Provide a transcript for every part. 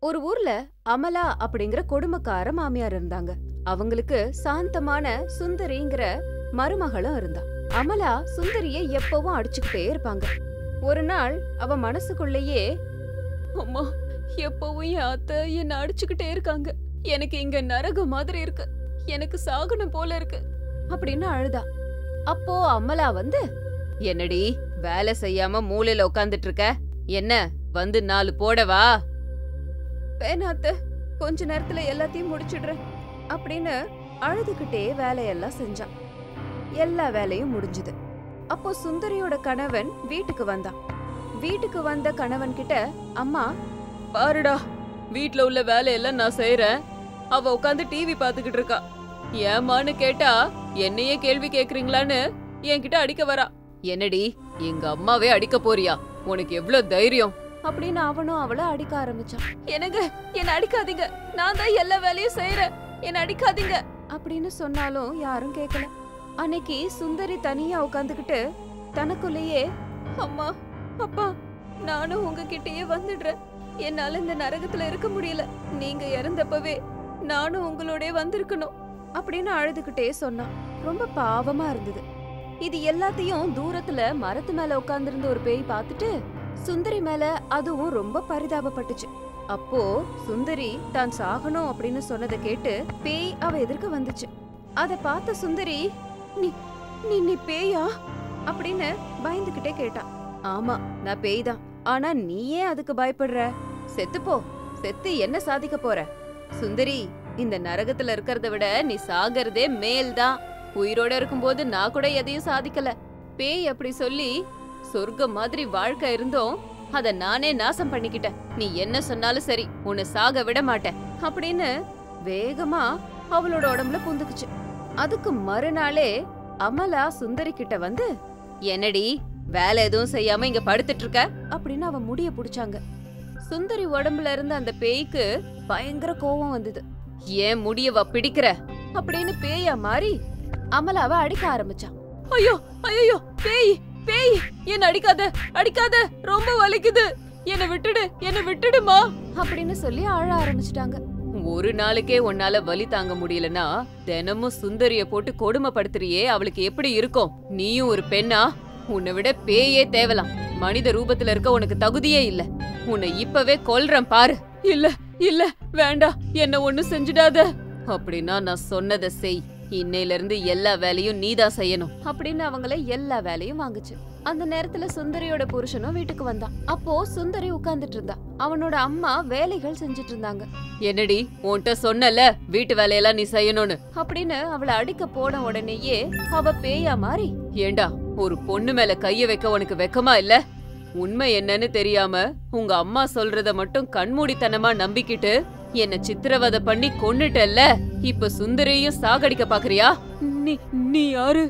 ஒரு ஊர்ல அமலா அப்படிங்கிற கொடுமைக்கார மாமியார் இருந்தாங்க. அவங்களுக்கு சாந்தமான சுந்தரிங்கிற மருமகளும் இருந்தா. அமலா சுந்தரிய எப்பவும் அடிச்சுக்கிட்டே இருப்பாங்க. ஒரு நாள் அவ மனசுக்குள்ளேயே, அம்மா, எப்பவும் என் அத்தை என்ன அடிச்சுக்கிட்டே இருக்காங்க, எனக்கு இங்க நரகம் மாதிரி இருக்கு, எனக்கு சாகணும் போல இருக்கு அப்படின்னு அழுதா. அப்போ அமலா வந்து, என்னடி வேலை செய்யாம மூலையில உட்காந்துட்டு இருக்க, என்ன வந்து 4 போடவா? வேணாத்த, கொஞ்ச நேரத்துல எல்லாத்தையும் முடிச்சிடுறேன் அப்படின்னு அழுதுகிட்டே வேலையெல்லாம் செஞ்சான். எல்லா வேலையும் முடிஞ்சுது. அப்போ சுந்தரியோட கணவன் வீட்டுக்கு வந்தான். வீட்டுக்கு வந்த கணவன் கிட்ட, அம்மா பாருடா, வீட்ல உள்ள வேலையெல்லாம் நான் செய்யறேன், அவ உட்காந்து டிவி பாத்துக்கிட்டு இருக்கா, ஏமான்னு கேட்டா என்னையே கேள்வி கேக்குறீங்களான்னு என்கிட்ட அடிக்க வரா. என்னடி, எங்க அம்மாவே அடிக்க போறியா? உனக்கு எவ்வளவு தைரியம் அப்படின்னு அவனும் அவளை அடிக்க ஆரம்பிச்சான். எனக்கு என்ன அடிக்காதீங்க, நான் தான் எல்லா வேலையும் செய்யறேன், என்ன அடிக்காதீங்க அப்படின்னு சொன்னாலும் யாரும் கேட்கல. அன்னைக்கு சுந்தரி தனியா உட்காந்துக்கிட்டு தனக்குள்ளேயே, அம்மா அப்பா, நானும் உங்ககிட்டயே வந்துடுறேன், என்னால இந்த நரகத்துல இருக்க முடியல, நீங்க இறந்தப்பவே நானும் உங்களோட வந்திருக்கணும் அப்படின்னு அழுதுகிட்டே சொன்னான். ரொம்ப பாவமா இருந்தது. இது எல்லாத்தையும் தூரத்துல மரத்து மேல உட்கார்ந்திருந்த ஒரு பேய் பார்த்துட்டு சுந்தரி மேல அதுவும் ரொம்ப பரிதாபப்பட்டுச்சு. அப்போ சுந்தரி தான் சாகணும் அப்படின்னு சொன்னதை கேட்டு பேய் அவ எதிர்க்க வந்துச்சு. அத பார்த்த சுந்தரி, நீ நீ நீ பேயா அப்படின்னு பயந்துகிட்டே கேட்டா. ஆமா, நான் பேய் தான். ஆனா நீ ஏன் அதுக்கு பயப்படுற? செத்துப்போ, செத்து என்ன சாதிக்க போற? சுந்தரி, இந்த நரகத்துல இருக்கறத விட நீ சாகிறதே மேல்தான். உயிரோட இருக்கும்போது நான் கூட எதையும் சாதிக்கல. பேய் அப்படி சொல்லி, சொர்க்கம் மாதிரி வாழ்க்கை இருந்தோம், அத நானே நாசம் பண்ணிக்கிட்டேன். நீ என்ன சொன்னாலும் சரி, உன்னை சாக விட மாட்டேன் அப்படின்னு வேகமா அவளோட உடம்புல புந்துக்குச்சு. அதுக்கு மறுநாளே அமலா சுந்தரி கிட்ட வந்து, என்னடி வேலை எதுவும் செய்யாம இங்க படுத்துட்டு இருக்க அப்படின்னு அவ முடிய புடிச்சாங்க. சுந்தரி உடம்புல இருந்த அந்த பேய்க்கு பயங்கர கோவம் வந்தது. ஏன் முடியவா பிடிக்கிற அப்படின்னு பேயா மாறி அமலாவை அடிக்க ஆரம்பிச்சான். ஐயோ ஐயோ, பேய் பேய், என்ன அடிக்காத அடிக்காத, ரொம்ப வலிக்குது, என்ன விட்டுடு, என்ன விட்டுடுமா அப்படின்னு சொல்லி அழ ஆரம்பிச்சிட்டாங்க. ஒரு நாளைக்கே உன்னால வலி தாங்க முடியலன்னா தினமும் சுந்தரிய போட்டு கொடுமைப்படுத்துறியே, அவளுக்கு எப்படி இருக்கும்? நீயும் ஒரு பெண்ணா? உன்னை விட பேயே தேவலாம். மனித ரூபத்துல இருக்க உனக்கு தகுதியே இல்ல. உன்னை இப்பவே கொல்றேன் பாரு. இல்ல இல்ல, வேண்டாம், என்ன ஒண்ணு செஞ்சிடாத. அப்படின்னா நான் சொன்னதை செய். இன்னையில இருந்து எல்லா வேலையும் நீதான் செய்யணும் அப்படின்னு அவங்கள எல்லா வேலையும் வாங்குச்சு. அந்த நேரத்துல சுந்தரியோட புருஷனும் வீட்டுக்கு வந்தான். அப்போ சுந்தரி உட்கார்ந்துட்டு இருந்தா. அவனோட அம்மா வேலைகள் செஞ்சுட்டு இருந்தாங்க. என்னடி, உன்கிட்ட சொன்னல வீட்டு வேலையெல்லாம் நீ செய்யணும்னு அப்படின்னு அவளை அடிக்க போன உடனேயே அவ பேயா மாறி, ஏண்டா, ஒரு பொண்ணு மேல கைய வைக்க உனக்கு வெக்கமா இல்ல? உண்மை என்னன்னு தெரியாம உங்க அம்மா சொல்றத மட்டும் கண்மூடித்தனமா நம்பிக்கிட்டு என்ன சித்திரவதை பண்ணி கொன்னுட்டல்ல, இப்ப சுந்தரியும் சாகடிக்க பாக்குறியா? நீ யாரு?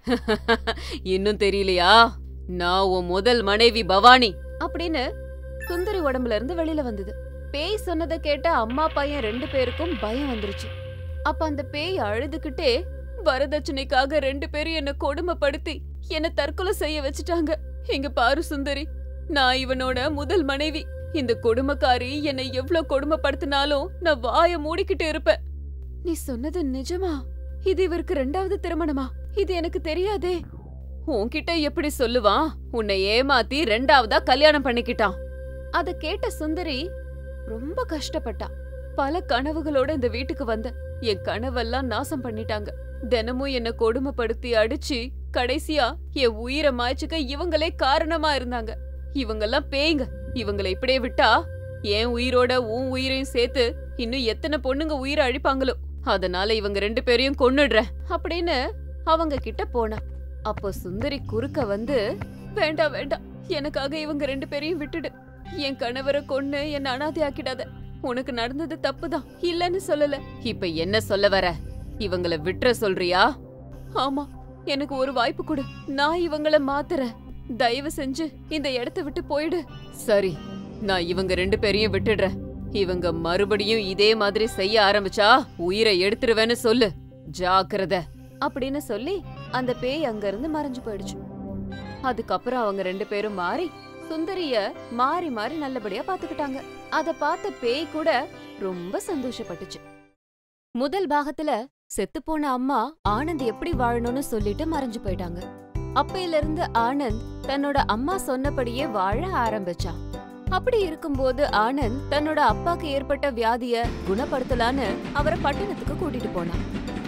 இன்னும் தெரியலையா? நான் உன் முதல் மனைவி பவானி அப்படின்னு சுந்தரி உடம்புல இருந்து வெளியில வந்தது. பேய் சொன்னதை கேட்ட அம்மா பையன் 2 பேருக்கும் பயம் வந்துருச்சு. அப்ப அந்த பேய் அழுதுகிட்டே, வரதட்சணைக்காக 2 பேரும் என்ன கொடுமைப்படுத்தி என்ன தற்கொலை செய்ய வச்சுட்டாங்க. இங்க பாரு சுந்தரி, நான் இவனோட முதல் மனைவி. இந்த கொடுமைக்காரி என்னை எவ்வளவு கொடுமைப்படுத்தினாலும் நான் வாய மூடிக்கிட்டு இருப்பேன். நீ சொன்னது நிஜமா? இது இவருக்கு 2வது திருமணமா? இது எனக்கு தெரியாதே. உன்கிட்ட எப்படி சொல்லுவான்? உன்னை ஏமாத்தி 2வதா கல்யாணம் பண்ணிக்கிட்டான். அத கேட்ட சுந்தரி ரொம்ப கஷ்டப்பட்டா. பல கனவுகளோட இந்த வீட்டுக்கு வந்த, என் கனவெல்லாம் நாசம் பண்ணிட்டாங்க. தினமும் என்ன கொடுமைப்படுத்தி அடிச்சு கடைசியா என் உயிரை மாய்ச்சுக்க இவங்களே காரணமா இருந்தாங்க. இவங்கெல்லாம் பேய்ங்க. இவங்களை இப்படியே விட்டா என் உயிரோட உன் உயிரையும் சேர்த்து இன்னும் எத்தனை பொண்ணுங்க உயிரை அழிப்பாங்களோ. அதனால இவங்க 2 பேரையும் கொன்னுடுறேன் அப்படின்னு அவங்க கிட்ட போனா. அப்போ சுந்தரி குறுக்க வந்து, வேண்டாம் வேண்டாம், எனக்காக இவங்க 2 பேரையும் விட்டுடு. என் கணவரை கொன்னு என்ன அனாதை ஆக்கிடாத. உனக்கு நடந்தது தப்புதான், இல்லன்னு சொல்லல. இப்ப என்ன சொல்ல வர? இவங்களை விட்டுற சொல்றியா? ஆமா, எனக்கு ஒரு வாய்ப்பு கொடு, நான் இவங்கள மாத்துறேன். தயவு செஞ்சு இந்த இடத்த விட்டு போயிடு. சரி, நான் இவங்க 2 பேரையும் விட்டுடுறேன். இவங்க மறுபடியும் இதே மாதிரி செய்ய ஆரம்பிச்சா உயிரை எடுத்துருவேன்னு சொல்லு, ஜாக்கிரதை அப்படின்னு சொல்லி அந்த பேய் அங்க இருந்து மறைஞ்சு போயிடுச்சு. அதுக்கப்புறம் அவங்க 2 பேரும் மாறி சுந்தரிய மாறி மாறி நல்லபடியா பாத்துக்கிட்டாங்க. அத பார்த்த பேய் கூட ரொம்ப சந்தோஷப்பட்டுச்சு. முதல் பாகத்துல செத்துப்போன அம்மா ஆனந்த் எப்படி வாழணும்னு சொல்லிட்டு மறைஞ்சு போயிட்டாங்க. அப்பையில இருந்து ஆனந்த் தன்னோட அம்மா சொன்னபடியே வாழ ஆரம்பிச்சான். அப்படி இருக்கும்போது ஆனந்த் தன்னோட அப்பாக்கு ஏற்பட்ட வியாதிய குணப்படுத்தலான்னு அவரை பட்டணத்துக்கு கூட்டிட்டு போனான்.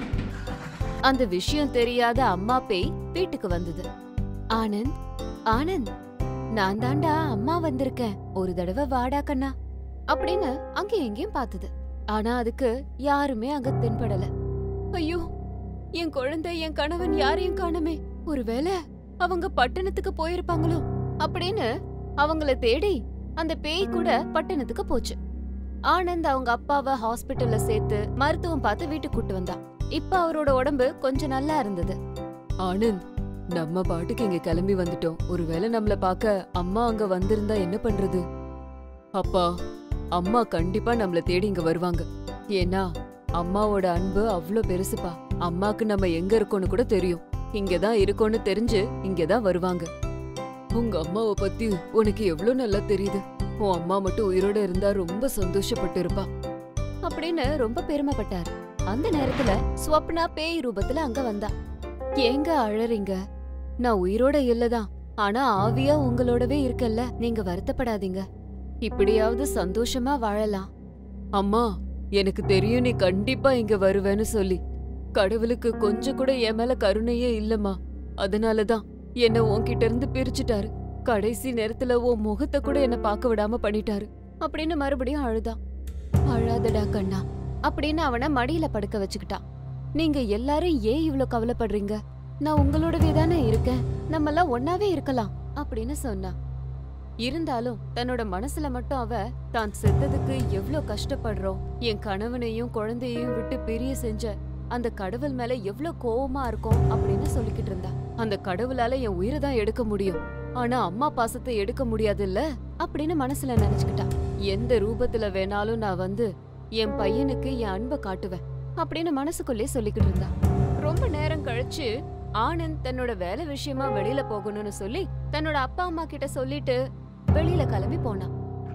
அந்த விஷயம் தெரியாத அம்மா பேய் வீட்டுக்கு வந்தது. ஆனந்த், ஆனந்த், நான் தாண்டா அம்மா வந்திருக்கேன், ஒரு தடவை வாடா கண்ணா அப்படின்னு அங்கேயும் எங்கேயும் பார்த்தது. ஆனா அதுக்கு யாருமே அங்க தென்படல. ஐயோ, என் குழந்தை என் கணவன் யாரையும் காணுமே, ஒருவேளை அவங்க பட்டணத்துக்கு போயிருப்பாங்களோ அப்படின்னு அவங்கள தேடி அந்த பேய் கூட பட்டணத்துக்கு போச்சு. ஆனந்த் அவங்க அப்பாவை ஹாஸ்பிட்டல்ல சேர்த்து மருத்துவம் பார்த்து வீட்டுக்கு கூட்டு வந்தா. இப்ப அவரோட உடம்பு கொஞ்சம் நல்லா இருந்தது. ஆனந்த், நம்ம பாட்டுக்கு இங்க கிளம்பி வந்துட்டோம். ஒருவேளை நம்மள பார்க்க அம்மா அங்க வந்திருந்தா என்ன பண்றது? அப்பா, அம்மா கண்டிப்பா நம்மள தேடி இங்க வருவாங்க. ஏன்னா அம்மாவோட அன்பு அவ்ளோ பெருசுப்பா. அம்மாக்கு நம்ம எங்க இருக்கோன்னு கூட தெரியும். இங்கதான் இருக்கோன்னு தெரிஞ்சு இங்கதான் வருவாங்க. உங்க அம்மாவை பத்தி உனக்கு எவ்வளவு நல்லா தெரியுது. உன் அம்மா மட்டும் உயிரோட இருந்தா ரொம்ப சந்தோஷப்பட்டு இருப்பா அப்படின்னு ரொம்ப பெருமைப்பட்டாரு. அந்த நேரத்துல ஸ்வப்னா பேய் ரூபத்துல அங்க வந்தா. ஏங்க அழறீங்க? நான் உயிரோட இல்லதான், ஆனா ஆவியா உங்களோடவே இருக்கல்ல, நீங்க வருத்தப்படாதீங்க. இப்படியாவது சந்தோஷமா வாழலாம். அம்மா, எனக்கு தெரியும் நீ கண்டிப்பா இங்க வருவேன்னு சொல்லி. கடவுளுக்கு கொஞ்சம் கூட என் மேல கருணையே இல்லம்மா. அதனாலதான் என்ன உன்கிட்ட இருந்து பிரிச்சுட்டாரு. கடைசி நேரத்துல உன் முகத்தை கூட என்ன பார்க்க விடாம பண்ணிட்டாரு அப்படின்னு மறுபடியும் அழுதான். அழாதடா கண்ணா அப்படின்னு அவனை மடியில படுக்க வச்சுக்கிட்டான். நீங்க எல்லாரும் ஏன் இவ்ளோ கவலைப்படுறீங்க? நான் உங்களோடவே தானே இருக்கேன், நம்மெல்லாம் ஒன்னாவே இருக்கலாம் அப்படின்னு சொன்னா. இருந்தாலும் தன்னோட மனசுல மட்டும் அவ தான் செத்ததுக்கு எவ்ளோ கஷ்டப்படுறோம், என் கணவனையும் குழந்தையையும் விட்டு பிரிய செஞ்ச அந்த கடவுள் மேல எவ்ளோ கோவமா இருக்கும் அப்படின்னு சொல்லிக்கிட்டு இருந்தா. அந்த கடவுளால என் உயிரை தான் எடுக்க முடியும், ஆனா அம்மா பாசத்தை எடுக்க முடியாதுல்ல அப்படின்னு மனசுல நினைச்சுக்கிட்டா. எந்த ரூபத்துல வேணாலும் நான் வந்து என் பையனுக்கு என் அன்பை காட்டுவேன் அப்படின்னு மனசுக்குள்ளே சொல்லிக்கிட்டு இருந்தா. ரொம்ப நேரம் கழிச்சு ஆனந்த் தன்னோட வேலை விஷயமா வெளியில போகணும்னு சொல்லி தன்னோட அப்பா அம்மா கிட்ட சொல்லிட்டு வெளியில கிளம்பி போனான்.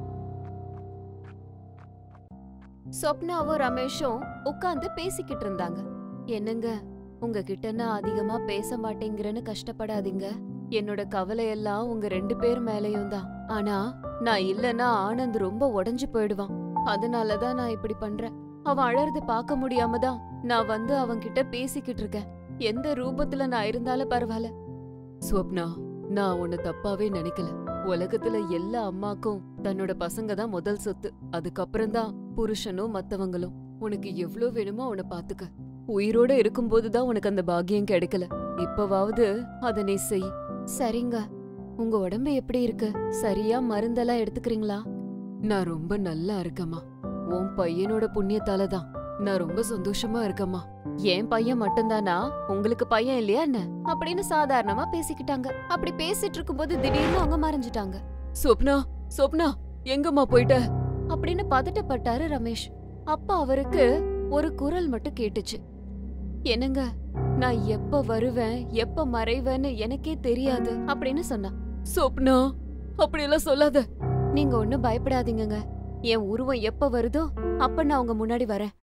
சொப்னாவும் ரமேஷும் உட்கார்ந்து பேசிக்கிட்டு இருந்தாங்க. என்னங்க, உங்ககிட்ட நான் அதிகமா பேச மாட்டேங்கிறேன்னு கஷ்டப்படாதீங்க. என்னோட கவலை எல்லாம் உங்க 2 பேர் மேலயும் தான். ஆனா நான் இல்லனா ஆனந்த் ரொம்ப உடைஞ்சு போயிடுவான். அதனாலதான் நான் இப்படி பண்றேன். அவன் அழறது பார்க்க முடியாம தான் நான் வந்து அவன்கிட்ட பேசிக்கிட்டு இருக்கேன். எந்த ரூபத்துல நான் இருந்தாலும் பரவாயில்ல. ஸ்வப்னா, நான் உன்னை தப்பாவே நினைக்கல. உலகத்துல எல்லா அம்மாக்கும் தன்னோட பசங்க தான் முதல் சொத்து. அதுக்கப்புறம் தான் புருஷனும் மத்தவங்களும். உனக்கு எவ்ளோ வேணுமோ அவனை பாத்துக்க. உயிரோட இருக்கும்போதுதான் உனக்கு அந்த பாக்கியம் கிடைக்கல. இப்பவாவது அத நீ செய். சரிங்க. உங்க உடம்பு எப்படி இருக்கு? சரியா மருந்தெல்லாம் எடுத்துக்கிறீங்களா? நான் ரொம்ப நல்லா இருக்கம்மா. உன் பையனோட புண்ணியத்தால தான் நான் ரொம்ப சந்தோஷமா இருக்கம்மா. என் பையன் மட்டும்தானா? உங்களுக்கு பையன் இல்லையா என்ன அப்படின்னு சாதாரணமா பேசிக்கிட்டாங்க. அப்படி பேசிட்டு இருக்கும்போது திடீர்னு அவங்க மறைஞ்சிட்டாங்க. சொப்னா, சொப்னா, எங்கம்மா போயிட்ட அப்படின்னு பதட்டப்பட்டாரு ரமேஷ். அப்ப அவருக்கு ஒரு குரல் மட்டும் கேட்டுச்சு. என்னங்க, நான் எப்ப வருவேன் எப்ப மறைவேன்னு எனக்கே தெரியாது அப்படின்னு சொன்னா. சொப்னா, அப்படியெல்லாம் சொல்லாத. நீங்க ஒண்ணும் பயப்படாதீங்கங்க. என் உருவம் எப்ப வருதோ அப்ப நான் உங்க முன்னாடி வரேன்.